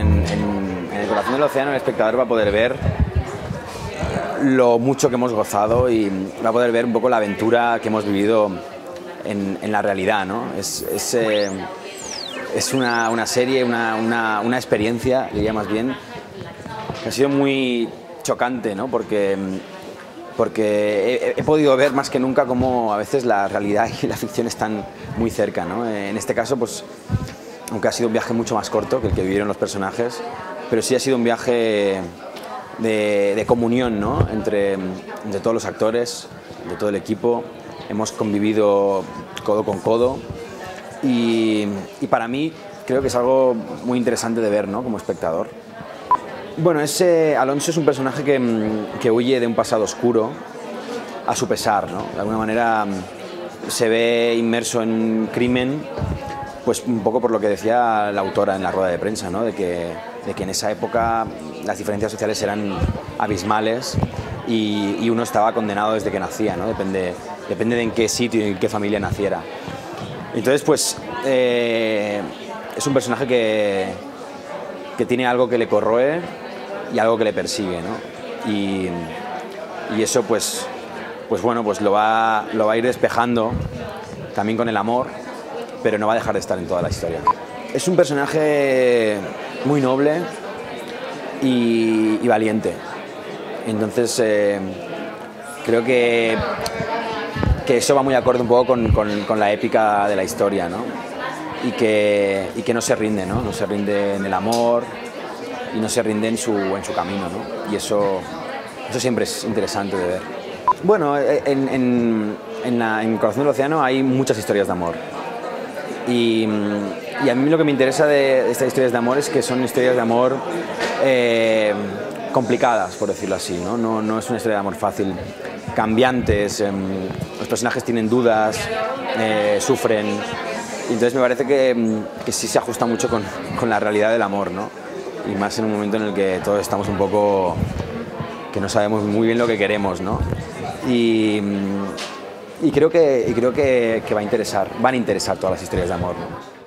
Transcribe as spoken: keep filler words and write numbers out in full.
en, en, en el corazón del océano el espectador va a poder ver lo mucho que hemos gozado y va a poder ver un poco la aventura que hemos vivido en, en la realidad, ¿no? Es, es, eh, es una, una serie, una, una, una experiencia, diría más bien, que ha sido muy chocante, ¿no? Porque, porque he, he podido ver más que nunca cómo a veces la realidad y la ficción están muy cerca, ¿no? En este caso, pues, aunque ha sido un viaje mucho más corto que el que vivieron los personajes, pero sí ha sido un viaje de, de comunión, ¿no? entre, entre todos los actores, de todo el equipo. Hemos convivido codo con codo y, y para mí creo que es algo muy interesante de ver, ¿no? Como espectador. Bueno, ese Alonso es un personaje que, que huye de un pasado oscuro a su pesar, ¿no? De alguna manera se ve inmerso en crimen, pues un poco por lo que decía la autora en la rueda de prensa, ¿no? de, que, de que en esa época las diferencias sociales eran abismales y, y uno estaba condenado desde que nacía, ¿no? Depende, depende de en qué sitio y en qué familia naciera. Entonces, pues, eh, es un personaje que, que tiene algo que le corroe y algo que le persigue, ¿no? Y, y eso, pues, pues bueno, pues lo va, lo va a ir despejando también con el amor, pero no va a dejar de estar en toda la historia. Es un personaje muy noble y, y valiente. Entonces, eh, creo que, que eso va muy acorde un poco con, con, con la épica de la historia, ¿no? Y que, y que no se rinde, ¿no? No se rinde en el amor y no se rinde en su, en su camino, ¿no? Y eso, eso siempre es interesante de ver. Bueno, en, en, en, la, en Corazón del Océano hay muchas historias de amor. Y, y a mí lo que me interesa de estas historias de amor es que son historias de amor eh, complicadas, por decirlo así, ¿no? No, no es una historia de amor fácil, cambiantes, eh, los personajes tienen dudas, eh, sufren, y entonces me parece que, que sí se ajusta mucho con, con la realidad del amor, ¿no? Y más en un momento en el que todos estamos un poco, que no sabemos muy bien lo que queremos, ¿no? Y, Y creo que, y creo que, que va a interesar, van a interesar todas las historias de amor, ¿no?